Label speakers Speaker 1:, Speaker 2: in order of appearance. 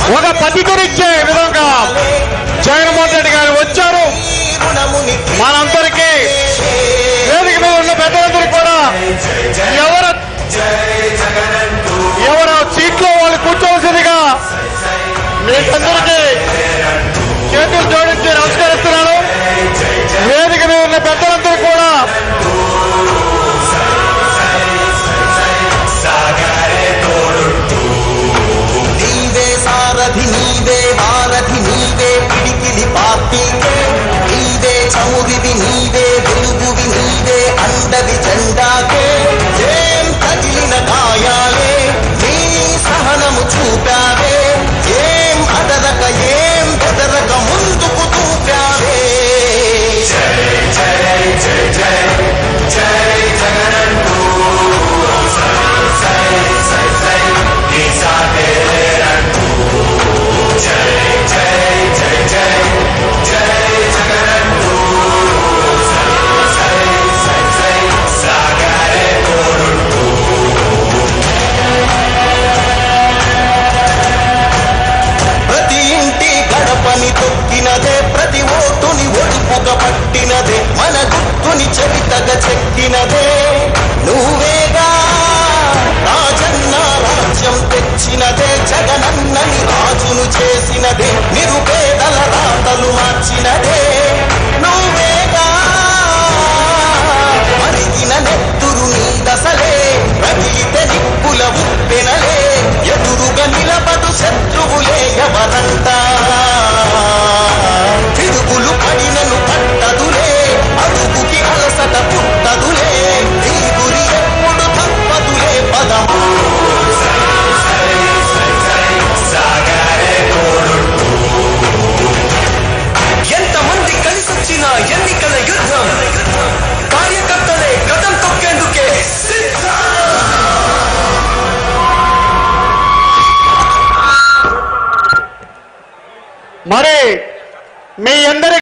Speaker 1: ఒక పద్ధతినిచ్చే విధంగా జగన్మోహన్ రెడ్డి గారు వచ్చారు. మనందరికీ వేదిక మీద ఉన్న పెద్దలందరికీ కూడా ఎవరు సీట్లో వాళ్ళు కూర్చోవలసిందిగా మీకందరికీ చేతులు జోడించి నమస్కరిస్తున్నాను. వేదిక మీద ఉన్న పెద్దలందరూ కూడా
Speaker 2: నీవే సారథి, నీవే వారధి, నీవే పిడికిలి పార్టీకే, నీవే చమురివి, నీవే వెలుగువి, నీవే అండవి జెండాకే. ఏం తగిలిన గాయాలే నీ సహనము చూపావే, ఏం అదరక ఏం బెదరక ముందుకు చూపావే. జై జై జై జై జై జగనంటూ సై సై సై నీ సాటే రంటూ. జై జై జై జై జై జగనంటూ సై సై సై సై సాగరే తోడుంటూ. ప్రతి ఇంటి గడపని తొక్కినదే, ప్రతి ఓటుని ఒడుపుగా పట్టినదే, మన గుర్తుని చరితగా చెక్కినదే నువ్వేగా. రాజన్న రాజ్యం తెచ్చినదే, జగనన్నని రాజును చేసినదే, నిరుపేదల రాతలు మార్చినదే నువ్వేగా. మరిగిన నెత్తురు నీ దశలే, రగిలితే నిప్పుల ఉప్పెనలే, ఎదురుగా నిలబడు శత్రువులే ఎవరంట. తిరుగులు పడినను పట్టదులే, అడుగుకి అలసట పుట్టదులే, నీ గురి ఎప్పుడు తప్పదులే పదము. ఎంతమంది కలిసొచ్చిన ఎన్నికల యుద్ధం, కార్యకర్తలే గతం తొక్కేందుకే సిద్ధం.
Speaker 1: మరి మీ అందరి